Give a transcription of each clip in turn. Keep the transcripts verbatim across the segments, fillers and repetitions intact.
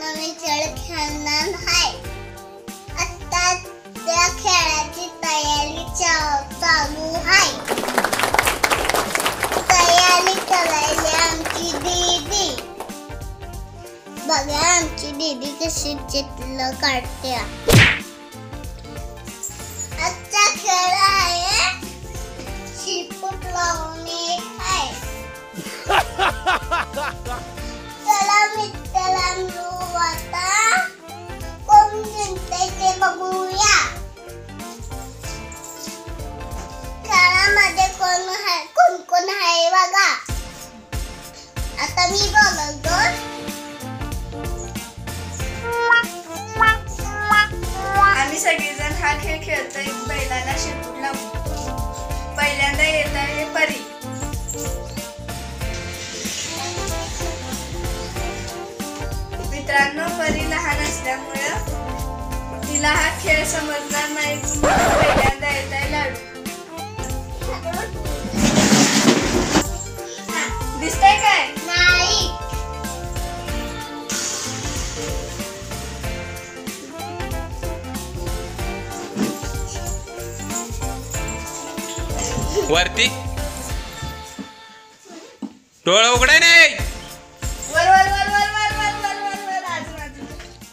नवीन खेळ खेळणार आहे. आता त्या खेळाची तयारी चालू आहे. तयारी करायला आमची दीदी. बघा आमची दीदी कशी चित्र काढते. आजचा खेळ आहे शिपूट लावणे आहे. चला मित्रांनो आता कोण जिंकते ते बघूया. खेळामध्ये कोण आहे कोण कोण आहे बघा. आता मी बोलतो. आम्ही सगळेजण हा खेळ खेळतोय. बैलाला शिपूट लावून. पहिल्यांदा येत आहे परी. मित्रांनो परी लहान असल्यामुळे तिला हा खेळ समजणार नाही. पहिल्यांदा येत आहे लाडू. दिसतंय काय? नाही. वरती डोळा उघडाय नाही. वर वर वर वर वर वर वर वर वर अजून अजून.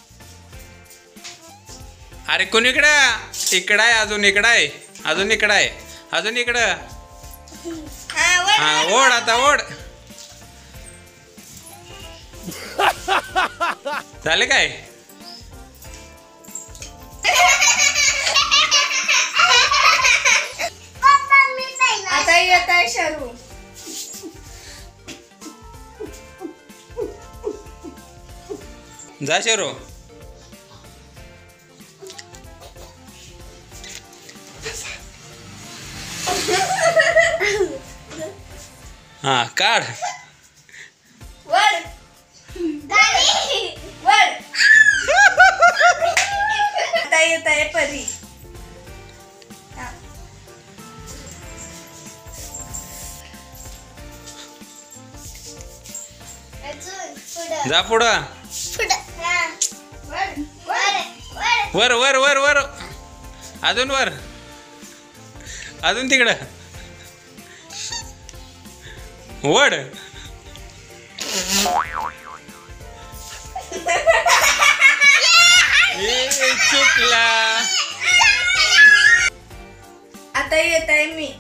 अरे कोण इकडं? इकडं आहे अजून. इकडं आहे अजून. इकडं आहे अजून. इकडं. हा वर. हा ओढ आता ओढ. झालं काय? आता येत आहे शरू. जा शेरो. हा काढ. वर वर. आता येत आहे परी. हा. जा पुढं. वर वर वर वर. अजून वर. अजून तिकडं. वड. चुकला. आता येत आहे मी.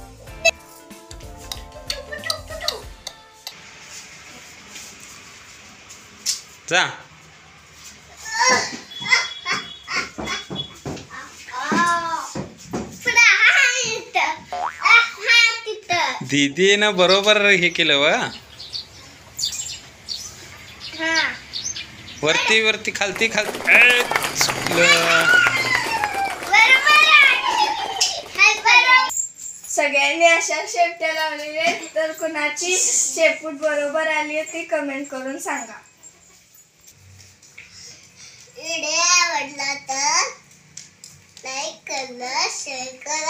जा. दीदी ना बरोबर हे केलं व. वरती वरती खालती खालती. सगळ्यांनी अशा शेपट्या लावलेल्या. तर कुणाची शेपूट बरोबर आली आहे ती कमेंट करून सांगा. व्हिडिओ आवडला तर लाईक करा, शेअर करा.